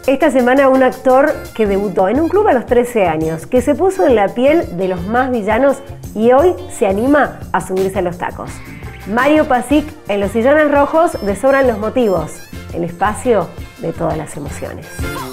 Esta semana un actor que debutó en un club a los 13 años, que se puso en la piel de los más villanos y hoy se anima a subirse a los tacos. Mario Pasic en Los Sillones Rojos de Sobran los Motivos, el espacio de todas las emociones.